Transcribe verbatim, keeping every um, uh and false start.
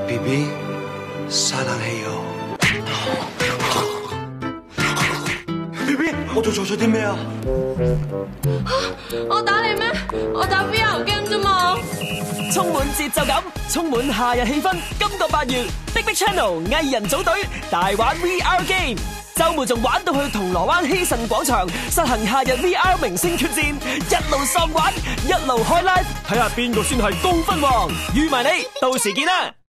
B B， 沙冷氣哦。B B， 我做錯咗啲咩啊？ 我打你咩？我打 V R game 啫嘛。 充滿節奏感，充滿夏日氣氛。今個八月 ，Big Big Channel 藝人組隊大玩 V R game， 週末仲玩到去銅鑼灣希慎廣場，實行夏日 V R 明星決戰，一路喪玩，一路開 live，睇下邊個先係高分王。預埋你，到時見啦！